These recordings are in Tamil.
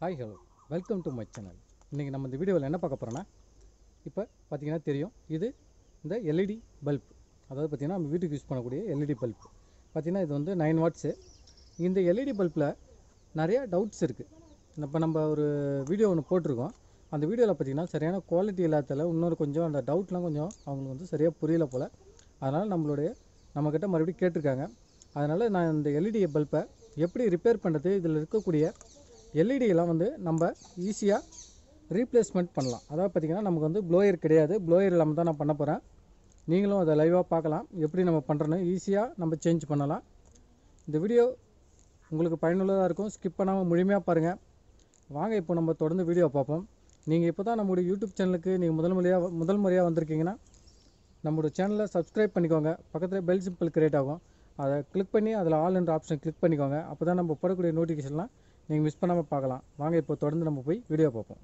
Hi hello welcome to my channel. இன்றைக்கி நம்ம இந்த வீடியோவில் என்ன பார்க்க போகிறோன்னா, இப்போ பார்த்திங்கன்னா தெரியும், இது இந்த எல்இடி பல்ப். அதாவது பார்த்திங்கன்னா நம்ம வீட்டுக்கு யூஸ் பண்ணக்கூடிய எல்இடி பல்ப். பார்த்திங்கன்னா இது வந்து 9 வாட்ஸு. இந்த எல்இடி பல்பில் நிறையா டவுட்ஸ் இருக்குது. இப்போ நம்ம ஒரு வீடியோ ஒன்று போட்டிருக்கோம். அந்த வீடியோவில் பார்த்திங்கன்னா சரியான குவாலிட்டி இல்லாததில் இன்னொரு கொஞ்சம் அந்த டவுட்லாம் கொஞ்சம் அவங்களுக்கு வந்து சரியாக புரியல போல். அதனால் நம்மக்கிட்ட மறுபடியும் கேட்டிருக்காங்க. அதனால் நான் இந்த எல்இடி பல்பை எப்படி ரிப்பேர் பண்ணுறது, இதில் இருக்கக்கூடிய எல்இடியெல்லாம் வந்து நம்ம ஈஸியாக ரீப்ளேஸ்மெண்ட் பண்ணலாம். அதாவது பார்த்திங்கன்னா நமக்கு வந்து ப்ளோயர் கிடையாது, ப்ளோயர் இல்லாமல் தான் நான் பண்ண போகிறேன். நீங்களும் அதை லைவாக பார்க்கலாம், எப்படி நம்ம பண்ணுறோன்னு. ஈஸியாக நம்ம சேஞ்ச் பண்ணலாம். இந்த வீடியோ உங்களுக்கு பயனுள்ளதாக இருக்கும். ஸ்கிப் பண்ணாமல் முழுமையாக பாருங்கள். வாங்க இப்போ நம்ம தொடர்ந்து வீடியோ பார்ப்போம். நீங்கள் இப்போ தான் நம்மளுடைய யூடியூப் சேனலுக்கு நீங்கள் முதல் முறையாக வந்திருக்கீங்கன்னா நம்மளோட சேனலை சப்ஸ்கிரைப் பண்ணிக்கோங்க. பக்கத்தில் பெல் சிம்பிள் கிரியேட் ஆகும், அதை கிளிக் பண்ணி அதில் ஆல் என்ற ஆப்ஷன் கிளிக் பண்ணிக்கோங்க. அப்போ தான் நம்ம போடக்கூடிய நோட்டிஃபிகேஷன்லாம் நீங்கள் மிஸ் பண்ணாமல் பார்க்கலாம். வாங்க இப்போ தொடர்ந்து நம்ம போய் வீடியோ பார்ப்போம்.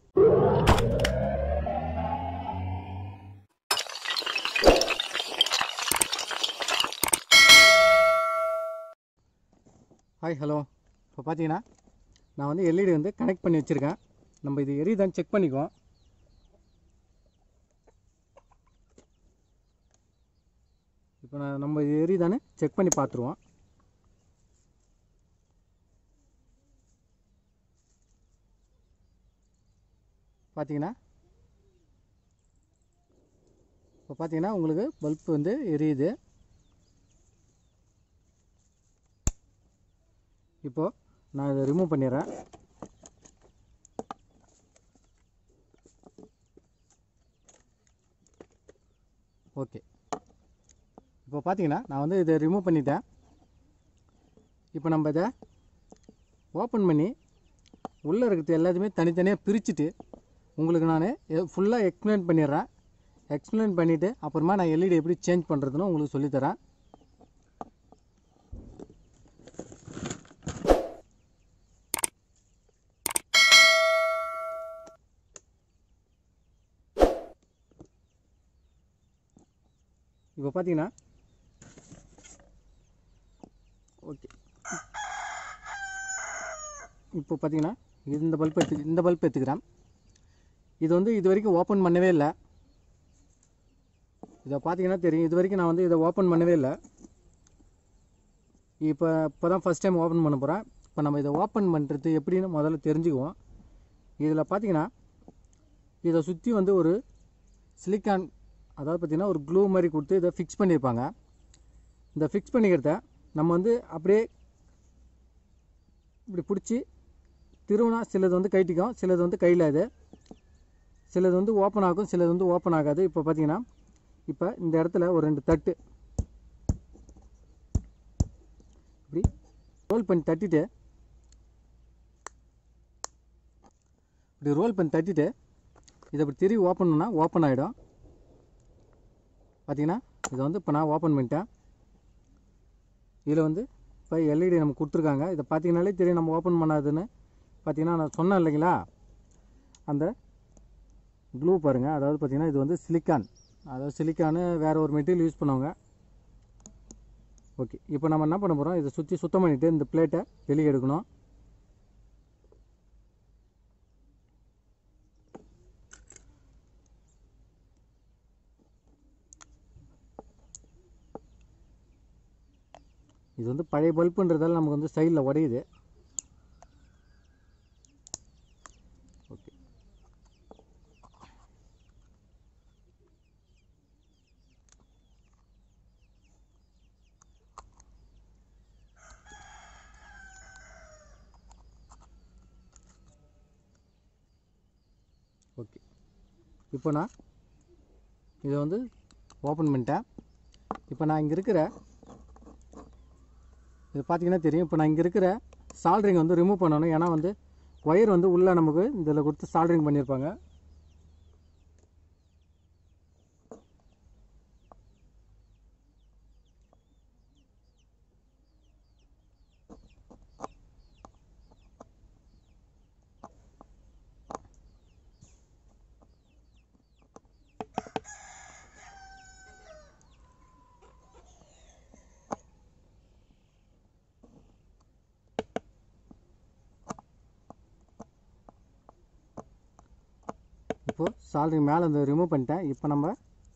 Hi hello. இப்போ பார்த்தீங்கன்னா நான் வந்து எல்இடி வந்து கனெக்ட் பண்ணி வச்சுருக்கேன். நம்ம இது எரியுதான்னு செக் பண்ணிக்குவோம். இப்போ நம்ம இது எரியுதான்னு செக் பண்ணி பார்த்துருவோம். இப்போ பார்த்தீங்கன்னா உங்களுக்கு பல்ப் வந்து எரியுது. இப்போது நான் இதை ரிமூவ் பண்ணிடுறேன். ஓகே, இப்போ பார்த்தீங்கன்னா நான் வந்து இதை ரிமூவ் பண்ணிட்டேன். இப்போ நம்ம இதை ஓப்பன் பண்ணி உள்ளே இருக்கிறது எல்லாத்தையுமே தனித்தனியாக பிரிச்சுட்டு உங்களுக்கு நான் ஃபுல்லாக எக்ஸ்பிளைன் பண்ணிடுறேன். எக்ஸ்பிளைன் பண்ணிவிட்டு அப்புறமா நான் எல்இடி எப்படி சேஞ்ச் பண்ணுறதுன்னு உங்களுக்கு சொல்லித்தரேன். இப்போ பார்த்தீங்கன்னா ஓகே, இப்போ பார்த்தீங்கன்னா இந்த பல்ப் எடுத்துக்கிறேன். இது வந்து இது வரைக்கும் ஓப்பன் பண்ணவே இல்லை. இதை பார்த்தீங்கன்னா தெரியும், இது வரைக்கும் நான் வந்து இதை ஓப்பன் பண்ணவே இல்லை. இப்போ தான் ஃபஸ்ட் டைம் ஓப்பன் பண்ண போகிறேன். இப்போ நம்ம இதை ஓப்பன் பண்ணுறது எப்படின்னு முதல்ல தெரிஞ்சுக்குவோம். இதில் பார்த்தீங்கன்னா இதை சுற்றி வந்து ஒரு சிலிக்கான், அதாவது பார்த்திங்கன்னா ஒரு க்ளூ மாதிரி கொடுத்து இதை ஃபிக்ஸ் பண்ணியிருப்பாங்க. இந்த ஃபிக்ஸ் பண்ணிக்கிறத நம்ம வந்து அப்படியே இப்படி பிடிச்சி திருவினா சிலது வந்து கைட்டிக்கும், சிலது வந்து கையில், சிலது வந்து ஓப்பன் ஆகும், சிலது வந்து ஓப்பன் ஆகாது. இப்போ பார்த்தீங்கன்னா இப்போ இந்த இடத்துல ஒரு 2 தட்டு இப்படி ரோல் பண்ணி தட்டிட்டு இதை இப்படி திரும்பி ஓப்பன் பண்ணால் ஓப்பன் ஆகிடும். பார்த்தீங்கன்னா இதை வந்து இப்போ நான் ஓப்பன் பண்ணிட்டேன். இதில் வந்து இப்போ எல்இடி நம்ம கொடுத்துருக்காங்க. இதை பார்த்தீங்கன்னாலே தெரியும் நம்ம ஓப்பன் பண்ணாதுன்னு. பார்த்தீங்கன்னா நான் சொன்னேன் இல்லைங்களா, அந்த க்ளூ பாருங்கள். அதாவது பார்த்திங்கன்னா இது வந்து சிலிக்கான், அதாவது சிலிக்கானு வேறு ஒரு மெட்டீரியல் யூஸ் பண்ணுவாங்க. ஓகே, இப்போ நம்ம என்ன பண்ண போகிறோம், இதை சுற்றி சுத்தம் பண்ணிவிட்டு இந்த பிளேட்டை வெளியே எடுக்கணும். இது வந்து பழைய பல்புன்றதால நமக்கு வந்து சைடில் உடையுது. ஓகே, ஓகே, இப்போ நான் இதை வந்து ஓப்பன் பண்ணிட்டேன். இப்போ நான் இங்கே இருக்கிற இது பார்த்தீங்கன்னா தெரியும், இப்போ நான் இங்கே இருக்கிற சால்ட்ரிங் வந்து ரிமூவ் பண்ணணும். ஏன்னா வந்து ஒயர் வந்து உள்ளே நமக்கு இதில் கொடுத்து சால்ட்ரிங் பண்ணியிருப்பாங்க. இப்போது சால்ட்ரிங் மேலே இந்த ரிமூவ் பண்ணிட்டேன். இப்போ நம்ம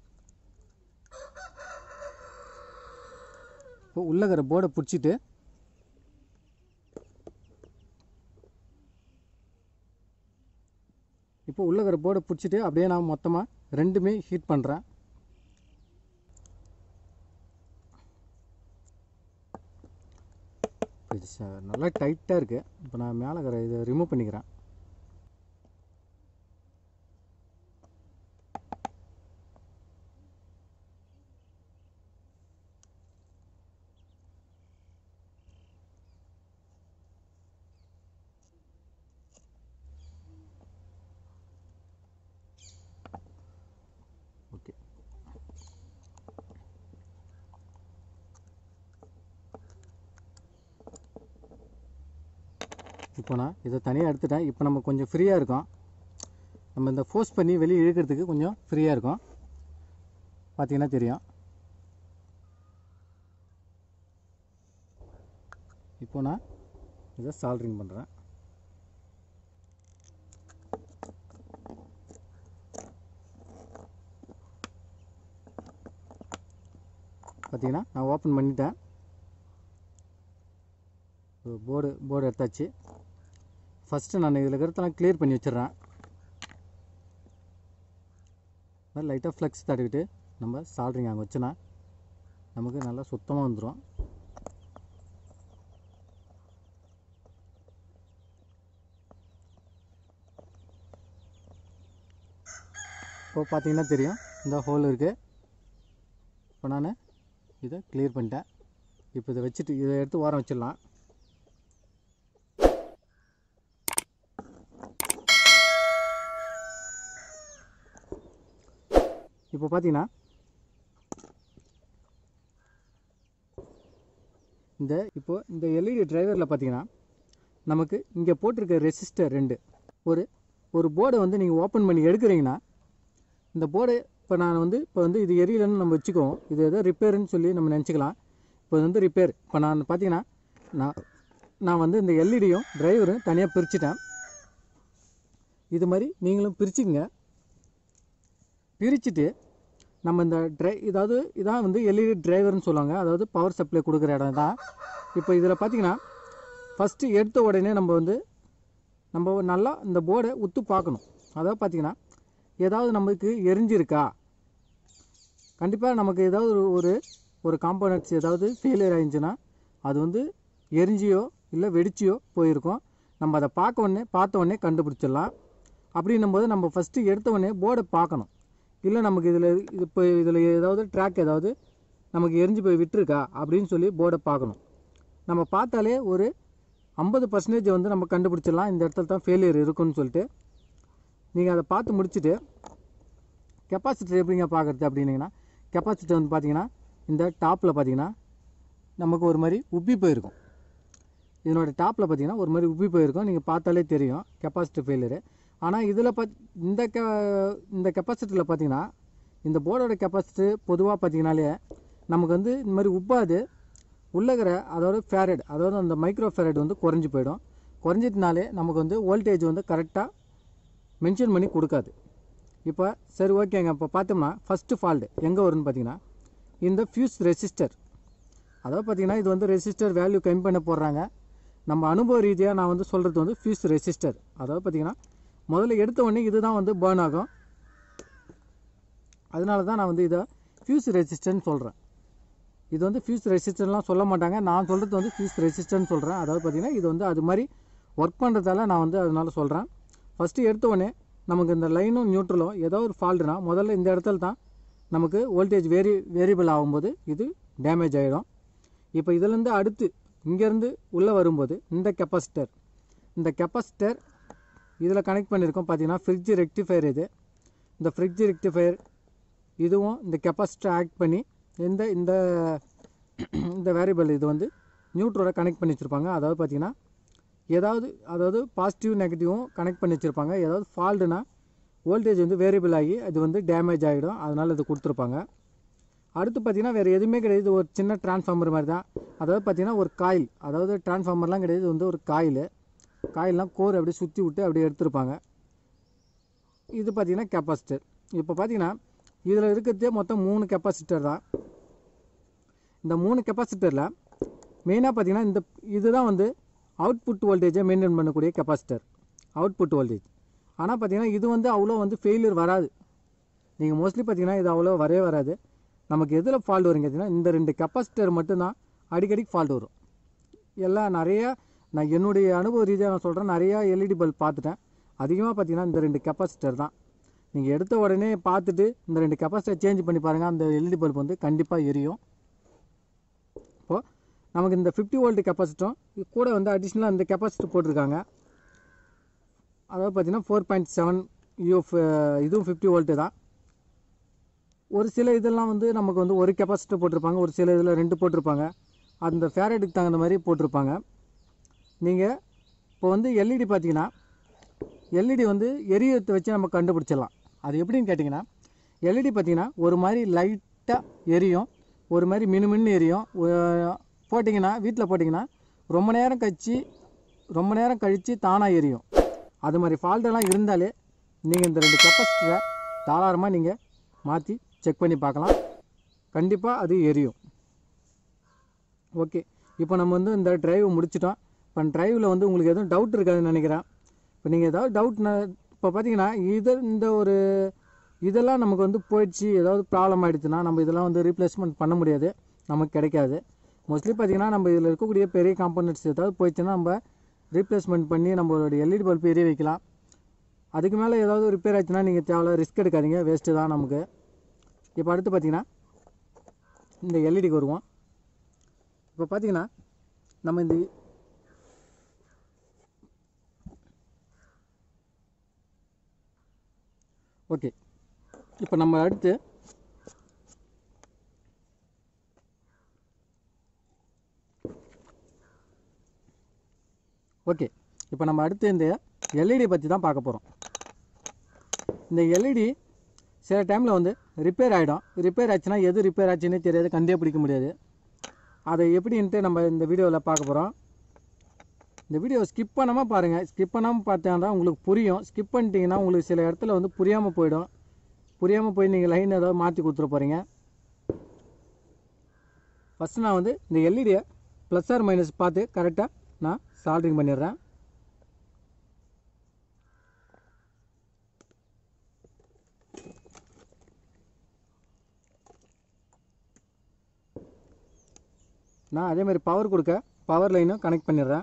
இப்போ உள்ளே இருக்கிற போர்டை பிடிச்சிட்டு அப்படியே நான் மொத்தமாக ரெண்டுமே ஹீட் பண்ணுறேன். இது நல்லா டைட்டாக இருக்குது. இப்போ நான் மேலே இருக்கிற இதை ரிமூவ் பண்ணிக்கிறேன். ஓகே, இப்போ நான் இதை தனியாக எடுத்துட்டேன். இப்போ நம்ம கொஞ்சம் ஃப்ரீயாக இருக்கும். நம்ம இந்த ஃபோர்ஸ் பண்ணி வெளியே இழுக்கிறதுக்கு கொஞ்சம் ஃப்ரீயாக இருக்கும். பார்த்தீங்கன்னா தெரியும். இப்போ நான் இதை சால்ட்ரிங் பண்ணுறேன். பார்த்தீங்கன்னா நான் ஓப்பன் பண்ணிட்டேன். போர்டு எடுத்தாச்சு. ஃபஸ்ட்டு நான் இதில் இருக்கிறதெல்லாம் கிளியர் பண்ணி வச்சிடுறேன். லைட்டாக ஃப்ளெக்ஸ் தடவிட்டு நம்ம சால்ட்ரிங் அங்கே வச்சுனா நமக்கு நல்லா சுத்தமாக வந்துடும். இப்போ பார்த்தீங்கன்னா தெரியும் இந்த ஹோல் இருக்குது. இப்போ நான் இதை கிளியர் பண்ணிட்டேன். இப்போ இதை வச்சுட்டு இதை எடுத்து ஓரம் வச்சிடலாம். இப்போ பார்த்தீங்கன்னா இந்த எல்இடி டிரைவரில் பார்த்தீங்கன்னா நமக்கு இங்கே போட்டிருக்க ரெசிஸ்டர் ரெண்டு ஒரு போர்டை வந்து நீங்கள் ஓப்பன் பண்ணி எடுக்கிறீங்கன்னா இந்த போர்டை இப்போ வந்து இது எரியலன்னு நம்ம வச்சுக்குவோம். இது ஏதோ ரிப்பேர்னு சொல்லி நம்ம நினச்சிக்கலாம். இப்போ வந்து ரிப்பேர். இப்போ நான் பார்த்தீங்கன்னா நான் வந்து இந்த எல்இடியும் டிரைவரும் தனியாக பிரிச்சுட்டேன். இது மாதிரி நீங்களும் பிரிச்சுங்க. பிரிச்சுட்டு நம்ம இந்த இதான் வந்து எல்இடி டிரைவர்னு சொல்லுவாங்க. அதாவது பவர் சப்ளை கொடுக்குற இடம் தான். இப்போ இதில் பார்த்தீங்கன்னா ஃபஸ்ட்டு எடுத்த உடனே நம்ம நல்லா இந்த போர்டை உத்து பார்க்கணும். அதாவது பார்த்தீங்கன்னா ஏதாவது நமக்கு எரிஞ்சிருக்கா, கண்டிப்பாக நமக்கு ஏதாவது ஒரு காம்போனன்ட்ஸ் ஏதாவது ஃபெயிலியர் ஆகிருந்துச்சுன்னா அது வந்து எரிஞ்சியோ இல்லை வெடிச்சியோ போயிருக்கும். நம்ம அதை பார்த்த உடனே கண்டுபிடிச்சிடலாம். அப்படின்னும் போது நம்ம ஃபஸ்ட்டு எடுத்த உடனே போர்டை பார்க்கணும். இல்லை நமக்கு இதில் ஏதாவது ட்ராக் ஏதாவது நமக்கு எரிஞ்சு போய் விட்டுருக்கா அப்படின்னு சொல்லி போர்டை பார்க்கணும். நம்ம பார்த்தாலே ஒரு 50% வந்து நம்ம கண்டுபிடிச்சிடலாம் இந்த இடத்துல தான் ஃபெயிலியர் இருக்குன்னு சொல்லிட்டு. நீங்கள் அதை பார்த்து முடிச்சுட்டு கெப்பாசிட்டர் எப்படிங்க பார்க்குறது அப்படின்னீங்கன்னா, கெப்பாசிட்டர் வந்து பார்த்தீங்கன்னா இந்த டாப்பில் பார்த்தீங்கன்னா நமக்கு ஒரு மாதிரி உப்பி போயிருக்கும். இதனோட டாப்பில் பார்த்தீங்கன்னா ஒரு மாதிரி உப்பி போயிருக்கும். நீங்கள் பார்த்தாலே தெரியும் கெப்பாசிட்டர் ஃபெயிலியரு. ஆனால் இதில் இந்த கெப்பாசிட்டரில் பார்த்தீங்கன்னா இந்த போர்டோட கெப்பாசிட்டர் பொதுவாக பார்த்தீங்கன்னாலே நமக்கு வந்து இந்த மாதிரி உப்பாது. உள்ளகிற அதோட ஃபேரட், அதாவது அந்த மைக்ரோ ஃபேரட் வந்து குறைஞ்சி போயிடும். குறைஞ்சிட்டனாலே நமக்கு வந்து வோல்டேஜ் வந்து கரெக்டாக மென்ஷன் பண்ணி கொடுக்காது. இப்போ சரி ஓகேங்க. இப்போ பார்த்தோம்னா ஃபஸ்ட்டு ஃபால்ட்டு எங்கே வரும்னு பார்த்தீங்கன்னா இந்த ஃபியூஸ் ரெசிஸ்டர். அதாவது பார்த்தீங்கன்னா இது வந்து ரெசிஸ்டர் வேல்யூ கம்மி பண்ண போடுறாங்க. நம்ம அனுபவ ரீதியாக நான் வந்து சொல்கிறது வந்து ஃபியூஸ் ரெசிஸ்டர். அதாவது பார்த்தீங்கன்னா முதல்ல எடுத்த உடனே இது தான் வந்து பேர்ன் ஆகும். அதனால தான் நான் வந்து இதை ஃபியூஸ் ரெசிஸ்டர்னு சொல்கிறேன். இது வந்து ஃபியூஸ் ரெசிஸ்டர்லாம் சொல்ல மாட்டாங்க. நான் சொல்கிறது வந்து ஃபியூஸ் ரெசிஸ்டர்னு சொல்கிறேன். அதாவது பார்த்திங்கன்னா இது வந்து அது மாதிரி ஒர்க் பண்ணுறதால நான் வந்து அதனால சொல்கிறேன். ஃபஸ்ட்டு எடுத்த உடனே நமக்கு இந்த லைனும் நியூட்ரலும் ஏதோ ஒரு ஃபால்ட்டுனா முதல்ல இந்த இடத்துல தான் நமக்கு வோல்டேஜ் வேரியபிள் ஆகும்போது இது டேமேஜ் ஆகிடும். இப்போ இதிலேருந்து அடுத்து இங்கேருந்து உள்ளே வரும்போது இந்த கெப்பாசிட்டர் இதில் கனெக்ட் பண்ணியிருக்கோம். பார்த்தீங்கன்னா ஃப்ரிட்ஜ் ரெக்டிஃபயர் இது. இந்த ஃப்ரிட்ஜ் ரெக்டிஃபயர் இதுவும் இந்த கெப்பாசிட்டர் ஆக்ட் பண்ணி இந்த வேரியபிள் இது வந்து நியூட்ரலை கனெக்ட் பண்ணி வச்சுருப்பாங்க. அதாவது பார்த்திங்கன்னா அதாவது பாசிட்டிவ் நெகட்டிவும் கனெக்ட் பண்ணி வச்சுருப்பாங்க. ஏதாவது ஃபால்ட்டுனா வோல்டேஜ் வந்து வேரியபிள் ஆகி அது வந்து டேமேஜ் ஆகிடும். அதனால் இது கொடுத்துருப்பாங்க. அடுத்து பார்த்திங்கன்னா வேறு எதுவுமே கிடையாது. ஒரு சின்ன டிரான்ஸ்ஃபார்மர் மாதிரி தான். அதாவது பார்த்திங்கன்னா ஒரு காயில், அதாவது டிரான்ஸ்ஃபார்மர்லாம் கிடையாது. இது வந்து ஒரு காயில்னால் கோர் அப்படியே சுற்றி விட்டு அப்படியே எடுத்துருப்பாங்க. இது பார்த்திங்கன்னா கெப்பாசிட்டர். இப்போ பார்த்திங்கன்னா இதில் இருக்கிறதே மொத்தம் 3 கெப்பாசிட்டர் தான். இந்த 3 கெப்பாசிட்டரில் மெயினாக பார்த்திங்கன்னா இதுதான் வந்து அவுட்புட் வோல்டேஜை மெயின்டைன் பண்ணக்கூடிய கெப்பாசிட்டர், அவுட்புட் வோல்டேஜ். ஆனால் பார்த்திங்கன்னா இது வந்து அவ்வளோ வந்து ஃபெயிலியர் வராது. நீங்கள் மோஸ்ட்லி பார்த்திங்கன்னா இது அவ்வளோ வரவே வராது. நமக்கு எதில் ஃபால்ட் வரும் கேட்டிங்கன்னா இந்த 2 கெப்பாசிட்டர் மட்டும்தான் அடிக்கடி ஃபால்ட் வரும். எல்லாம் நிறையா நான் என்னுடைய அனுபவ ரீதியாக நான் சொல்கிறேன், நிறையா எல்இடி பல்ப் பார்த்துட்டேன். அதிகமாக பார்த்திங்கன்னா இந்த 2 கெப்பாசிட்டர் தான். நீங்கள் எடுத்த உடனே பார்த்துட்டு இந்த 2 கெப்பாசிட்டர் சேஞ்ச் பண்ணி பாருங்கள், அந்த எல்இடி பல்ப் வந்து கண்டிப்பாக எரியும். இப்போது நமக்கு இந்த 50 வோல்ட் கெப்பாசிட்டரும் கூட வந்து அடிஷ்னலாக இந்த கெப்பாசிட்டர் போட்டிருக்காங்க. அதாவது பார்த்திங்கன்னா 4.7 யூஎஃப், இதுவும் 50 வோல்ட்டு தான். ஒரு சில இதெல்லாம் வந்து நமக்கு வந்து ஒரு கெப்பாசிட்டர் போட்டிருப்பாங்க, ஒரு சில இதில் 2 போட்டிருப்பாங்க. அந்த ஃபேரட்டுக்கு தகுந்த மாதிரி போட்டிருப்பாங்க. நீங்கள் இப்போ வந்து எல்இடி பார்த்தீங்கன்னா எல்இடி வந்து எரியத்தை வச்சு நம்ம கண்டுபிடிச்சிடலாம். அது எப்படின்னு கேட்டிங்கன்னா எல்இடி பார்த்திங்கன்னா ஒரு மாதிரி லைட்டாக எரியும், ஒரு மாதிரி மினுமின்னு எரியும். போட்டிங்கன்னா வீட்டில் போட்டிங்கன்னா ரொம்ப நேரம் கழித்து தானாக எரியும். அது மாதிரி ஃபால்ட்டெல்லாம் இருந்தாலே நீங்கள் இந்த 2 கெப்பாசிட்டரை தாராளமாக நீங்கள் மாற்றி செக் பண்ணி பார்க்கலாம், கண்டிப்பாக அது எரியும். ஓகே, இப்போ நம்ம வந்து இந்த ட்ரைவ் முடிச்சிட்டோம். இப்போ ட்ரைவில் வந்து உங்களுக்கு எதுவும் டவுட் இருக்காதுன்னு நினைக்கிறேன். இப்போ நீங்கள் ஏதாவது டவுட்னா இப்போ பார்த்தீங்கன்னா இதெல்லாம் நமக்கு வந்து போயிடுச்சு, ஏதாவது ப்ராப்ளம் ஆகிடுச்சுன்னா நம்ம இதெல்லாம் வந்து ரீப்ளேஸ்மெண்ட் பண்ண முடியாது, நமக்கு கிடைக்காது. மோஸ்ட்லி பார்த்திங்கன்னா நம்ம இதில் இருக்கக்கூடிய பெரிய காம்போனன்ட்ஸ் ஏதாவது போயிடுச்சுன்னா நம்ம ரீப்ளேஸ்மெண்ட் பண்ணி நம்மளோட எல்இடி பல்ப் எரிய வைக்கலாம். அதுக்கு மேலே ஏதாவது ரிப்பேர் ஆச்சுன்னா நீங்கள் தேவையில்ல ரிஸ்க் எடுக்காதீங்க, வேஸ்ட்டு தான் நமக்கு. இப்போ அடுத்து பார்த்திங்கன்னா இந்த எல்இடிக்கு வருவோம். இப்போ பார்த்திங்கன்னா நம்ம இந்த ஓகே, இப்போ நம்ம அடுத்து இந்த எல்இடி பற்றி தான் பார்க்க போகிறோம். இந்த எல்இடி சில டைமில் வந்து ரிப்பேர் ஆகிடும். ரிப்பேர் ஆச்சுன்னா எது ரிப்பேர் ஆச்சுன்னே தெரியாது, கண்டே பிடிக்க முடியாது. அதை எப்படின்ட்டு நம்ம இந்த வீடியோவில் பார்க்க போகிறோம். இந்த வீடியோ ஸ்கிப் பண்ணாமல் பாருங்கள். ஸ்கிப் பண்ணாமல் பார்த்தா உங்களுக்கு புரியும். ஸ்கிப் பண்ணிட்டீங்கன்னா உங்களுக்கு சில இடத்துல வந்து புரியாமல் போய் நீங்கள் லைன் ஏதாவது மாற்றி கொடுத்துட போகிறீங்க. ஃபஸ்ட்டு நான் வந்து இந்த எல்இடியை ப்ளஸ் ஆர் மைனஸ் பார்த்து கரெக்டாக நான் சால்ட்ரிங் பண்ணிடுறேன். நான் அதேமாதிரி பவர் லைனும் கனெக்ட் பண்ணிடுறேன்.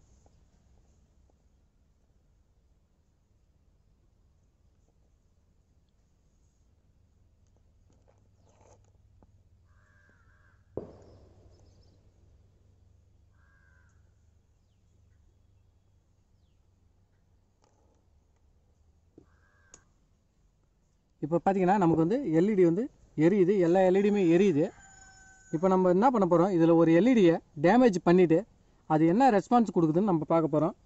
இப்போ பார்த்தீங்கன்னா நமக்கு வந்து எல்இடி வந்து எரியுது, எல்லா எல்இடியுமே எரியுது. இப்போ நம்ம என்ன பண்ண போகிறோம், இதில் ஒரு எல்இடியை டேமேஜ் பண்ணிவிட்டு அது என்ன ரெஸ்பான்ஸ் கொடுக்குதுன்னு நம்ம பார்க்க போகிறோம்.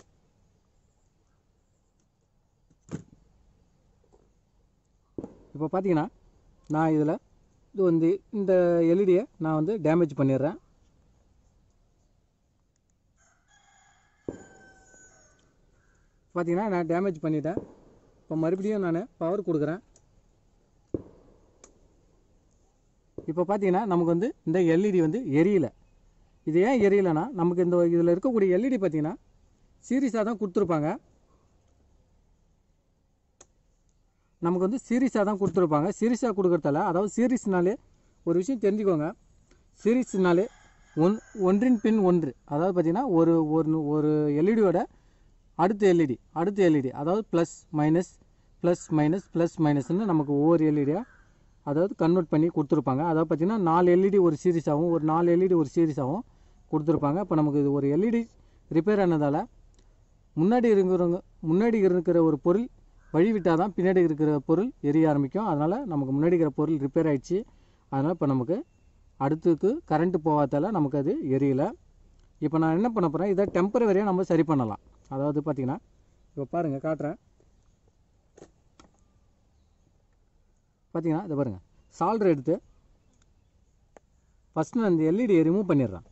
இப்போ பார்த்தீங்கன்னா நான் இதில் இந்த எல்இடியை நான் வந்து டேமேஜ் பண்ணிடுறேன். பார்த்தீங்கன்னா நான் டேமேஜ் பண்ணிட்டேன். இப்போ மறுபடியும் நான் பவர் கொடுக்குறேன். இப்போ பார்த்தீங்கன்னா நமக்கு வந்து இந்த எல்இடி வந்து எரியலை. இது ஏன் எரியலைன்னா நமக்கு இதில் இருக்கக்கூடிய எல்இடி பார்த்தீங்கன்னா சீரியஸாக தான் கொடுத்துருப்பாங்க. நமக்கு வந்து சீரியஸாக கொடுக்குறதால, அதாவது சீரிஸ்னாலே ஒரு விஷயம் தெரிஞ்சுக்கோங்க, சீரிஸ்னாலே ஒன்றின் பின் ஒன்று. அதாவது பார்த்திங்கன்னா ஒரு எல்இடியோட அடுத்த எல்இடி அதாவது ப்ளஸ் மைனஸ்ன்னு நமக்கு ஒவ்வொரு எல்இடியாக அதாவது கன்வெர்ட் பண்ணி கொடுத்துருப்பாங்க. அதாவது பார்த்திங்கன்னா 4 எல்இடி ஒரு சீரிஸாகவும் ஒரு 4 எல்இடி ஒரு சீரிஸாகவும் கொடுத்துருப்பாங்க. இப்போ நமக்கு இது ஒரு எல்இடி ரிப்பேர் ஆனதால் முன்னாடி இருக்கிற ஒரு பொருள் வழிவிட்டால் தான் பின்னாடி இருக்கிற பொருள் எரிய ஆரம்பிக்கும். அதனால் நமக்கு முன்னாடி இருக்கிற பொருள் ரிப்பேர் ஆகிடுச்சு. அதனால் இப்போ நமக்கு அடுத்துக்கு கரண்ட்டு போகாதால் நமக்கு அது எரியலை. இப்போ நான் என்ன பண்ண போகிறேன், இதை டெம்பரவரியாக நம்ம சரி பண்ணலாம். அதாவது பார்த்திங்கன்னா இப்போ பாருங்கள், காட்டுறேன். பார்த்திங்கன்னா இதை பாருங்கள், சால்டர் எடுத்து ஃபஸ்ட்டு நான் இந்த எல்இடியை ரிமூவ் பண்ணிடுறேன்.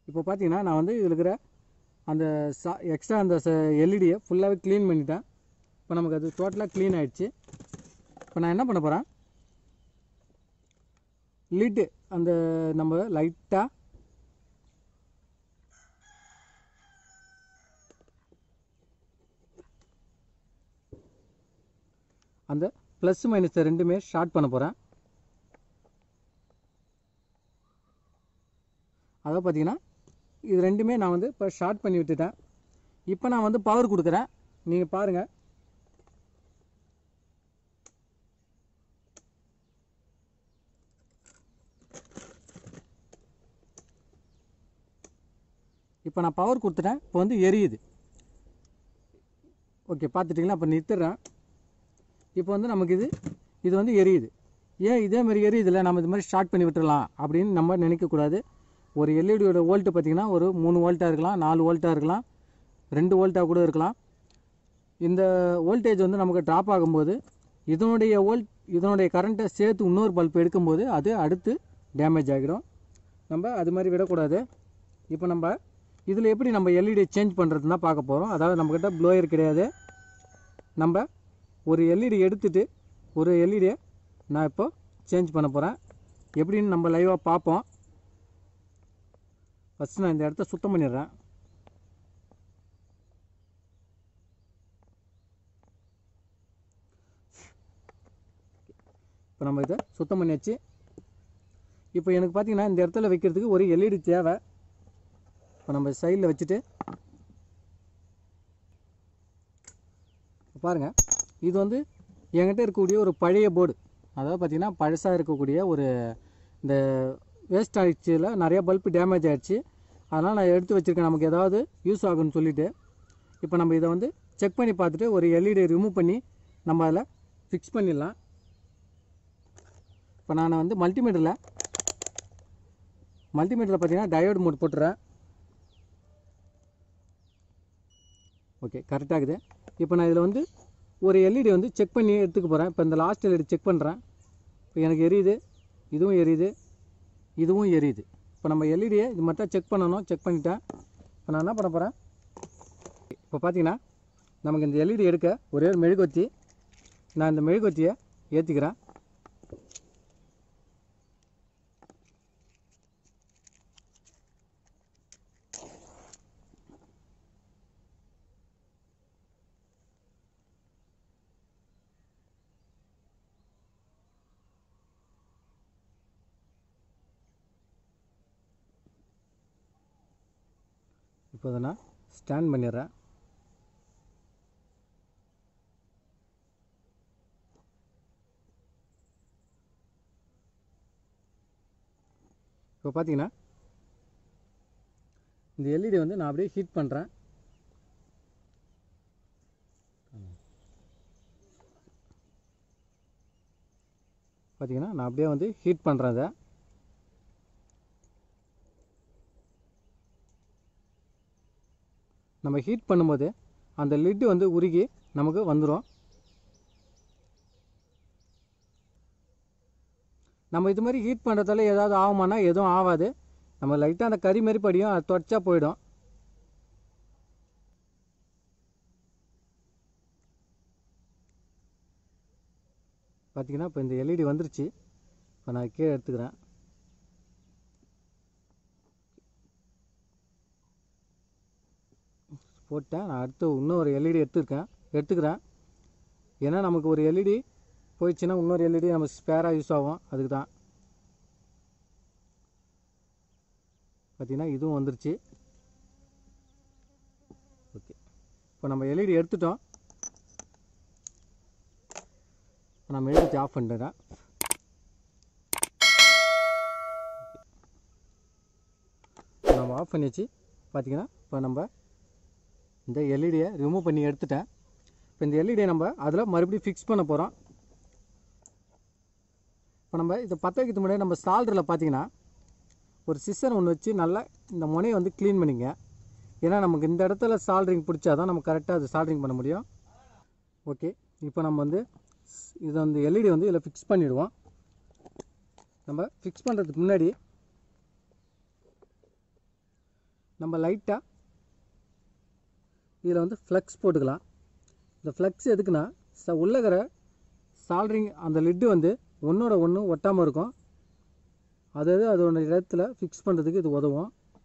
இப்போ பார்த்தீங்கன்னா நான் வந்து இதில் இருக்கிற அந்த எக்ஸ்ட்ரா அந்த எல்இடியை ஃபுல்லாகவே க்ளீன் பண்ணிட்டேன். இப்போ நமக்கு அது டோட்டலாக க்ளீன் ஆகிடுச்சு. இப்போ நான் என்ன பண்ண போகிறேன், லிட்டு அந்த நம்ம லைட்டாக அந்த ப்ளஸ் மைனஸ் ரெண்டுமே ஷார்ட் பண்ண போகிறேன். அதாவது பார்த்தீங்கன்னா இது ரெண்டுமே நான் வந்து இப்போ ஷார்ட் பண்ணி விட்டுட்டேன். இப்போ நான் வந்து பவர் கொடுக்குறேன், நீங்கள் பாருங்கள். இப்போ நான் பவர் கொடுத்துட்டேன். இப்போ வந்து எரியுது. ஓகே, பார்த்துட்டிங்களா? இப்போ நிறுத்துறேன். இப்போ வந்து நமக்கு இது வந்து எரியுது. ஏன் இதே மாதிரி எரியுதில்ல, நம்ம இது மாதிரி ஸ்டார்ட் பண்ணி விட்டுடலாம் அப்படின்னு நம்ம நினைக்கக்கூடாது. ஒரு எல்இடியோட வோல்ட்டு பார்த்திங்கன்னா ஒரு 3 வோல்ட்டாக இருக்கலாம், 4 வோல்ட்டாக இருக்கலாம், 2 வோல்ட்டாக கூட இருக்கலாம். இந்த வோல்டேஜ் வந்து நமக்கு ட்ராப் ஆகும்போது இதனுடைய கரண்ட்டை சேர்த்து இன்னொரு பல்ப் எடுக்கும்போது அது அடுத்து டேமேஜ் ஆகிடும். நம்ம அது மாதிரி விடக்கூடாது. இப்போ நம்ம இதில் எப்படி நம்ம எல்இடியை சேஞ்ச் பண்ணுறதுன்னு தான் பார்க்க போகிறோம். அதாவது நம்மக்கிட்ட ப்ளோயர் கிடையாது. நம்ம ஒரு எல்இடி எடுத்துகிட்டு ஒரு எல்இடியை நான் இப்போ சேஞ்ச் பண்ண போகிறேன். எப்படின்னு நம்ம லைவாக பார்ப்போம். ஃபஸ்ட்டு நான் இந்த இடத்த சுத்தம் பண்ணிடுறேன். இப்போ நம்ம இதை சுத்தம் பண்ணியாச்சு. இப்போ எனக்கு பார்த்திங்கன்னா இந்த இடத்துல வைக்கிறதுக்கு ஒரு எல்இடி தேவை. இப்போ நம்ம சைடில் வச்சுட்டு பாருங்கள், இது வந்து என்கிட்ட இருக்கக்கூடிய ஒரு பழைய போர்டு. அதாவது பார்த்திங்கன்னா பழசாக இருக்கக்கூடிய ஒரு இந்த வேஸ்ட் ஆகிடுச்சில் நிறைய பல்ப் டேமேஜ் ஆகிடுச்சு. அதனால் நான் எடுத்து வச்சுருக்கேன், நமக்கு ஏதாவது யூஸ் ஆகும்னு சொல்லிவிட்டு. இப்போ நம்ம இதை வந்து செக் பண்ணி பார்த்துட்டு ஒரு எல்இடி ரிமூவ் பண்ணி நம்ம அதில் ஃபிக்ஸ் பண்ணிடலாம். இப்போ நான் வந்து மல்டிமீட்டரில் பார்த்திங்கன்னா டயோடு மோட் போட்டுறேன். ஓகே, கரெக்டாகுது. இப்போ நான் இதில் வந்து ஒரு எல்இடி வந்து செக் பண்ணி எடுத்துக்க போகிறேன். இப்போ இந்த லாஸ்ட் எல்இடி செக் பண்ணுறேன். இப்போ எனக்கு எரியுது, இதுவும் எரியுது, இதுவும் எரியுது. இப்போ நம்ம எல்இடியை இது மட்டும் செக் பண்ணணும். செக் பண்ணிட்டேன். இப்போ நான் என்ன பண்ண போகிறேன், இப்போ பார்த்தீங்கன்னா நமக்கு இந்த எல்இடி எடுக்க ஒரே ஒரு மெழுகுவர்த்தி, நான் இந்த மெழுகுவர்த்தியை ஏற்றிக்கிறேன். இப்போ அதை நான் ஸ்டாண்ட் பண்ணிடுறேன். இப்போ பார்த்தீங்கன்னா இந்த எல்இடி வந்து நான் அப்படியே ஹீட் பண்ணுறேன். பார்த்தீங்கன்னா நான் அப்படியே வந்து ஹீட் பண்ணுறேன். அதை நம்ம ஹீட் பண்ணும்போது அந்த லிட்டு வந்து உருகி நமக்கு வந்துடும். நம்ம இது மாதிரி ஹீட் பண்ணுறதால ஏதாவது ஆகுமானா எதுவும் ஆகாது. நம்ம லைட்டாக அந்த கறி மாரி படியும், அது தொடச்சா போயிடும். பார்த்திங்கன்னா இப்போ இந்த எல்இடி வந்துருச்சு. இப்போ நான் கீழே எடுத்துக்கிறேன். போட்டேன். நான் அடுத்து இன்னொரு எல்இடி எடுத்துக்கிறேன். ஏன்னா நமக்கு ஒரு எல்இடி போயிடுச்சுன்னா இன்னொரு எல்இடி நம்ம ஸ்பேராக யூஸ் ஆகும். அதுக்கு தான். பார்த்திங்கன்னா இதுவும் வந்துருச்சு. ஓகே, இப்போ நம்ம எல்இடி எடுத்துட்டோம். நான் மெழுகுவர்த்தி ஆஃப் பண்ணிடுறேன். நம்ம ஆஃப் பண்ணியாச்சு. பார்த்திங்கன்னா இப்போ நம்ம இந்த எல்இடியை ரிமூவ் பண்ணி எடுத்துட்டேன். இப்போ இந்த எல்இடியை நம்ம அதில் மறுபடியும் ஃபிக்ஸ் பண்ண போகிறோம். இப்போ நம்ம இதை பற்ற வைக்கிறதுக்கு முன்னாடி நம்ம சால்டரில் பார்த்திங்கன்னா ஒரு சிசர் ஒன்று வச்சு நல்லா இந்த முனையை வந்து க்ளீன் பண்ணிங்க. ஏன்னா நமக்கு இந்த இடத்துல சால்ட்ரிங் பிடிச்சா தான் நம்ம கரெக்டாக அது சால்ட்ரிங் பண்ண முடியும். ஓகே, இப்போ நம்ம வந்து இதை வந்து எல்இடி வந்து இதில் ஃபிக்ஸ் பண்ணிவிடுவோம். நம்ம ஃபிக்ஸ் பண்ணுறதுக்கு முன்னாடி நம்ம லைட்டாக இதில் வந்து ஃப்ளக்ஸ் போட்டுக்கலாம். இந்த ஃப்ளக்ஸ் எதுக்குன்னா உள்ளே இருக்கிற சால்ட்ரிங் அந்த லிட்டு வந்து ஒன்றோட ஒன்று ஒட்டாமல் இருக்கும். அதாவது அதோட இடத்துல ஃபிக்ஸ் பண்ணுறதுக்கு இது உதவும்.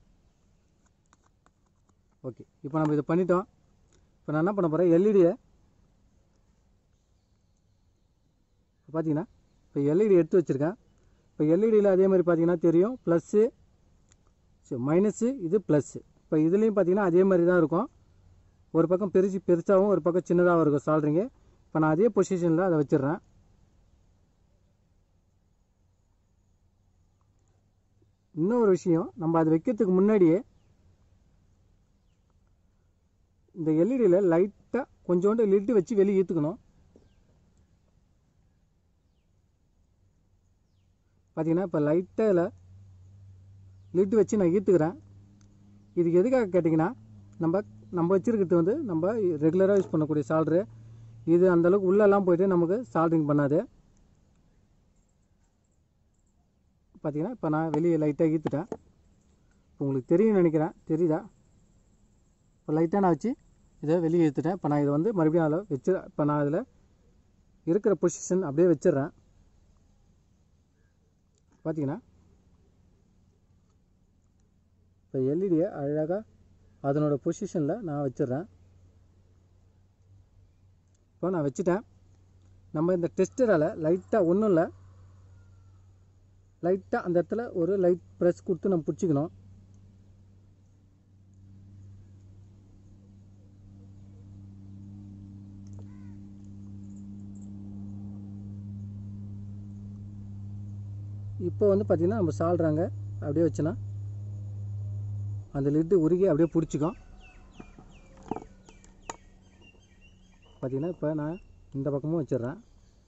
ஓகே, இப்போ நம்ம இதை பண்ணிட்டோம். இப்போ நான் என்ன பண்ண போகிறேன், எல்இடியை பார்த்தீங்கன்னா இப்போ எல்இடி எடுத்து வச்சுருக்கேன். இப்போ எல்இடியில் அதே மாதிரி பார்த்தீங்கன்னா தெரியும், ப்ளஸ்ஸு மைனஸு, இது ப்ளஸ்ஸு. இப்போ இதுலேயும் பார்த்தீங்கன்னா அதே மாதிரி தான் இருக்கும். ஒரு பக்கம் பெருசாகவும் ஒரு பக்கம் சின்னதாகவும் இருக்கும் சால்ட்ரிங்கு. இப்போ நான் அதே பொசிஷனில் அதை வச்சிடுறேன். இன்னொரு விஷயம், நம்ம அதை வைக்கிறதுக்கு முன்னாடியே இந்த எல்இடியில் லைட்டாக கொஞ்சோண்டு லிட்டு வச்சு வெளியே ஈர்த்துக்கணும். பார்த்தீங்கன்னா இப்போ லைட்டாக இதில் லிட்டு வச்சு நான் ஈர்த்துக்கிறேன். இதுக்கு எதுக்காக கேட்டிங்கன்னா, நம்ம வச்சுருக்கிறது வந்து நம்ம ரெகுலராக யூஸ் பண்ணக்கூடிய சால்ட்ரு. இது அந்தளவுக்கு உள்ளெல்லாம் போய்ட்டு நமக்கு சால்ட்ரிங் பண்ணாது. பார்த்தீங்கன்னா இப்போ நான் வெளியே லைட்டாக ஈர்த்துட்டேன். இப்போ உங்களுக்கு தெரியும்னு நினைக்கிறேன், தெரியுதா? இப்போ லைட்டாக நான் வச்சு இதை வெளியே ஈர்த்துட்டேன். இப்போ நான் இதை வந்து மறுபடியும் அதில் இப்போ நான் அதில் இருக்கிற பொசிஷன் அப்படியே வச்சிடுறேன். பார்த்தீங்கன்னா இப்போ எல்இடியை அழகாக அதனோட பொசிஷனில் நான் வச்சிடுறேன். இப்போ நான் வச்சுட்டேன். நம்ம இந்த டெஸ்டரால் லைட்டாக ஒன்றும் இல்லை, லைட்டாக அந்த இடத்துல ஒரு லைட் ப்ரெஸ் கொடுத்து நம்ம பிடிச்சிக்கணும். இப்போ வந்து பார்த்திங்கன்னா நம்ம சால்ட்றாங்க அப்படியே வச்சுனா அந்த லிட்டு உருகி அப்படியே பிடிச்சிக்கும். பார்த்திங்கன்னா இப்போ நான் இந்த பக்கமும் வச்சிடுறேன்.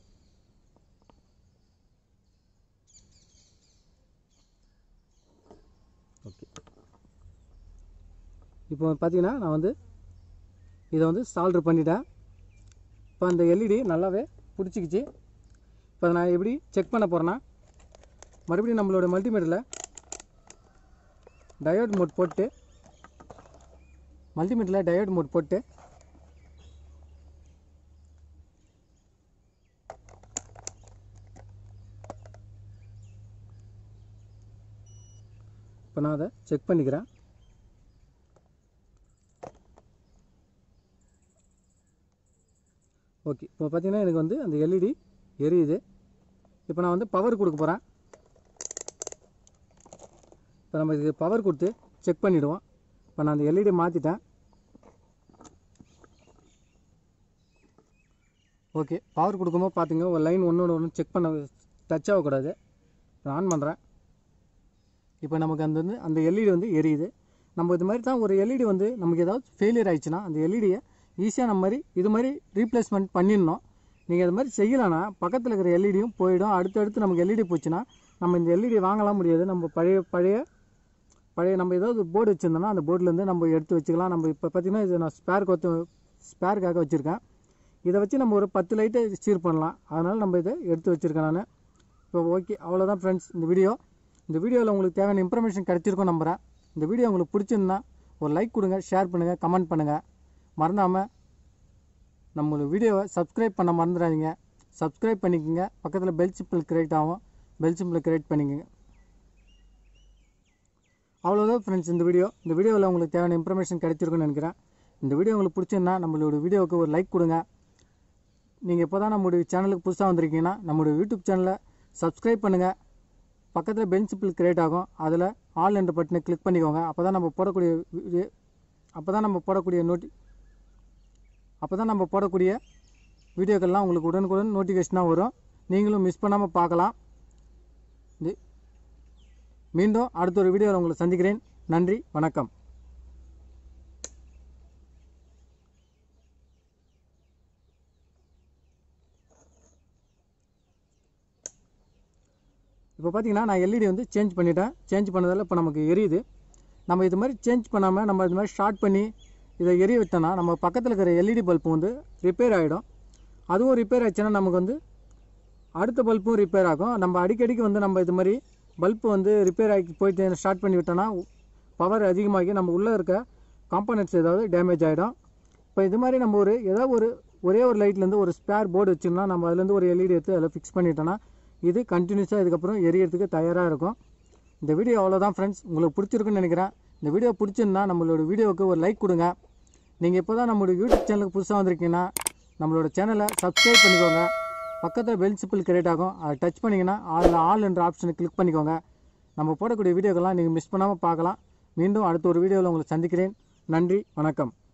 ஓகே, இப்போ பார்த்திங்கன்னா நான் வந்து இதை வந்து சால்ட்ரு பண்ணிட்டேன். இப்போ அந்த எல்இடி நல்லாவே பிடிச்சிக்கிச்சு. இப்போ நான் எப்படி செக் பண்ண போகிறேன்னா, மறுபடியும் நம்மளோட மல்டிமீட்டரில் டயோட் மோட் போட்டு இப்போ நான் அதை செக் பண்ணிக்கிறேன். ஓகே, இப்போ பார்த்தீங்கன்னா எனக்கு வந்து அந்த எல்இடி எரியுது. இப்போ நான் வந்து பவர் கொடுக்க போகிறேன். இப்போ நம்ம இதுக்கு பவர் கொடுத்து செக் பண்ணிவிடுவோம். இப்போ நான் அந்த எல்இடி மாற்றிட்டேன். ஓகே, பவர் கொடுக்கும்போது பார்த்துங்க ஒரு லைன் ஒன்று செக் பண்ண டச் ஆகக்கூடாது. இப்போ ஆன் பண்ணுறேன். இப்போ நமக்கு அந்த எல்இடி வந்து எரியுது. நம்ம இது மாதிரி தான் ஒரு எல்இடி வந்து நமக்கு ஏதாவது ஃபெயிலியர் ஆயிடுச்சுன்னா அந்த எல்இடியை ஈஸியாக நம்ம இது மாதிரி ரீப்ளேஸ்மெண்ட் பண்ணிடணும். நீங்கள் இது மாதிரி செய்யலைன்னா பக்கத்தில் இருக்கிற எல்இடியும் போயிடும். அடுத்தடுத்து நமக்கு எல்இடி போச்சுன்னா நம்ம இந்த எல்இடி வாங்கலாம் முடியாது. நம்ம பழைய நம்ம ஏதாவது போர்டு வச்சுருந்தோம்னா அந்த போர்டிலேருந்து நம்ம எடுத்து வச்சுக்கலாம். நம்ம இப்போ பார்த்திங்கன்னா இது நான் ஸ்பேருக்காக வச்சுருக்கேன். இதை வச்சு நம்ம ஒரு 10 லைட்டை ஸ்டீர் பண்ணலாம். அதனால் நம்ம இதை எடுத்து வச்சுருக்கேன் நான். இப்போ ஓகே, அவ்வளோதான் ஃப்ரெண்ட்ஸ் இந்த வீடியோவில் உங்களுக்கு தேவையான இன்ஃபர்மேஷன் கிடச்சிருக்கும் நம்புகிறேன். இந்த வீடியோ உங்களுக்கு பிடிச்சிருந்தா ஒரு லைக் கொடுங்க, ஷேர் பண்ணுங்கள், கமெண்ட் பண்ணுங்கள். மறந்தாமல் நம்மளோட வீடியோவை சப்ஸ்கிரைப் பண்ண மறந்துடாதீங்க. சப்ஸ்கிரைப் பண்ணிக்கோங்க. பக்கத்தில் பெல் சிம்பிள் கிரியேட் ஆகும், பெல் சிம்பிள் கிரியேட் பண்ணிக்கோங்க. அவ்வளோதான் ஃப்ரெண்ட்ஸ் இந்த வீடியோவில் உங்களுக்கு தேவையான இன்ஃபர்மேஷன் கிடைச்சிருக்குன்னு நினைக்கிறேன். இந்த வீடியோ உங்களுக்கு பிடிச்சிருந்தா நம்மளோட வீடியோவுக்கு ஒரு லைக் கொடுங்க. நீங்கள் இப்போ தான் நம்மளுடைய சேனலுக்கு புதுசாக வந்திருக்கீங்கன்னா நம்மளுடைய யூடியூப் சேனலை சப்ஸ்கிரைப் பண்ணுங்கள். பக்கத்தில் பெல் சிம்பிள் கிரியேட் ஆகும், அதில் ஆல் என்ற பட்டனை கிளிக் பண்ணிக்கோங்க. அப்போ தான் நம்ம போடக்கூடிய வீடியோக்கள்லாம் உங்களுக்கு உடனுக்குடன் நோட்டிஃபிகேஷனாக வரும். நீங்களும் மிஸ் பண்ணாமல் பார்க்கலாம். மீண்டும் அடுத்த ஒரு வீடியோவில் உங்களை சந்திக்கிறேன். நன்றி, வணக்கம். இப்போ பார்த்தீங்கன்னா நான் எல்இடி வந்து சேஞ்ச் பண்ணிட்டேன். சேஞ்ச் பண்ணதால் இப்போ நமக்கு எரியுது. நம்ம இது மாதிரி சேஞ்ச் பண்ணாமல் நம்ம இது மாதிரி ஷார்ட் பண்ணி இதை எரிய விட்டோன்னா நம்ம பக்கத்தில் இருக்கிற எல்இடி பல்பு வந்து ரிப்பேர் ஆகிடும். அதுவும் ரிப்பேர் ஆச்சுன்னா நமக்கு வந்து அடுத்த பல்பும் ரிப்பேர் ஆகும். நம்ம அடிக்கடிக்கு வந்து நம்ம இது மாதிரி பல்பு வந்து ரிப்பேர் ஆகி போயிட்டு ஸ்டார்ட் பண்ணி விட்டோன்னா பவர் அதிகமாகி நம்ம உள்ளே இருக்க காம்பனன்ட்ஸ் ஏதாவது டேமேஜ் ஆகிடும். இப்போ இது மாதிரி நம்ம ஒரே ஒரு லைட்லேருந்து ஒரு ஸ்பேர் போர்டு வச்சுருந்தா நம்ம அதுலேருந்து ஒரு எல்இடி எடுத்து அதில் ஃபிக்ஸ் பண்ணிட்டோன்னா இது கண்டினியூஸாக இதுக்கப்புறம் எரியறதுக்கு தயாராக இருக்கும். இந்த வீடியோ அவ்வளோதான் ஃப்ரெண்ட்ஸ். உங்களுக்கு பிடிச்சிருக்குன்னு நினைக்கிறேன். இந்த வீடியோ பிடிச்சிருந்தா நம்மளோட வீடியோவுக்கு ஒரு லைக் கொடுங்க. நீங்கள் இப்போ தான் நம்மளோட யூடியூப் சேனலுக்கு புதுசாக வந்திருக்கீங்கன்னா நம்மளோட சேனலை சப்ஸ்கிரைப் பண்ணிக்கோங்க. பக்கத்தில் பெல் சிம்பிள் கிரியேட் ஆகும், அதை டச் பண்ணிங்கன்னா அதில் ஆல் என்ற ஆப்ஷனை கிளிக் பண்ணிக்கோங்க. நம்ம போடக்கூடிய வீடியோக்கெல்லாம் நீங்கள் மிஸ் பண்ணாமல் பார்க்கலாம். மீண்டும் அடுத்த ஒரு வீடியோவில் உங்களை சந்திக்கிறேன். நன்றி, வணக்கம்.